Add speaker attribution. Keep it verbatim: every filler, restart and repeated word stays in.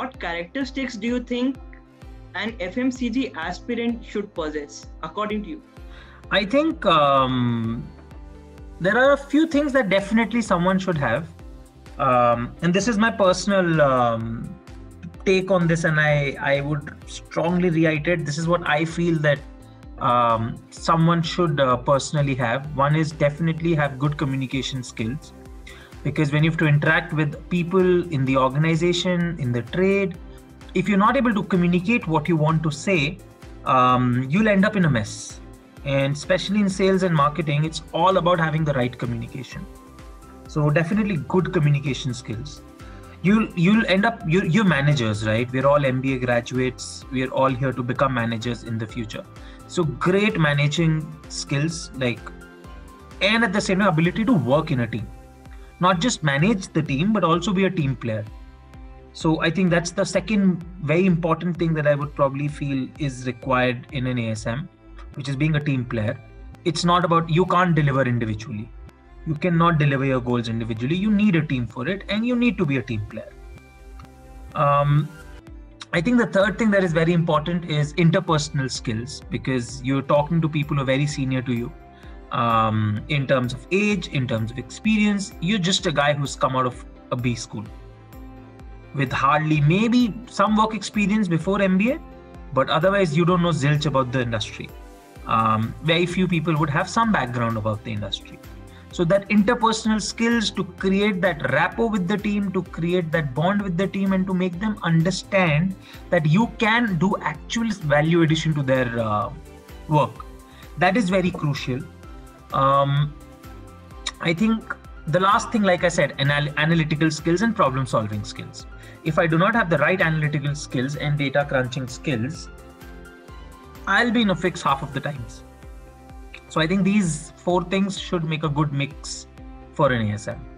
Speaker 1: what characteristics do you think an F M C G aspirant should possess, according to you?
Speaker 2: I think um, there are a few things that definitely someone should have. Um, and this is my personal um, take on this, and I, I would strongly reiterate, this is what I feel that um, someone should uh, personally have. One is definitely have good communication skills, because when you have to interact with people in the organization, in the trade, if you're not able to communicate what you want to say, um, you'll end up in a mess. And especially in sales and marketing, it's all about having the right communication. So definitely good communication skills. You'll you'll end up, you're, you're managers, right? We're all M B A graduates. We're all here to become managers in the future. So great managing skills, like, and at the same time, ability to work in a team. Not just manage the team, but also be a team player. So I think that's the second very important thing that I would probably feel is required in an A S M, which is being a team player. It's not about, you can't deliver individually. You cannot deliver your goals individually. You need a team for it, and you need to be a team player. Um, I think the third thing that is very important is interpersonal skills, because you're talking to people who are very senior to you. Um, in terms of age, in terms of experience, you're just a guy who's come out of a B school with hardly maybe some work experience before M B A, but otherwise you don't know zilch about the industry. Um, very few people would have some background about the industry. So that interpersonal skills to create that rapport with the team, to create that bond with the team, and to make them understand that you can do actual value addition to their uh, work. That is very crucial. Um, I think the last thing, like I said, anal- analytical skills and problem solving skills. If I do not have the right analytical skills and data crunching skills, I'll be in a fix half of the times. So I think these four things should make a good mix for an A S M.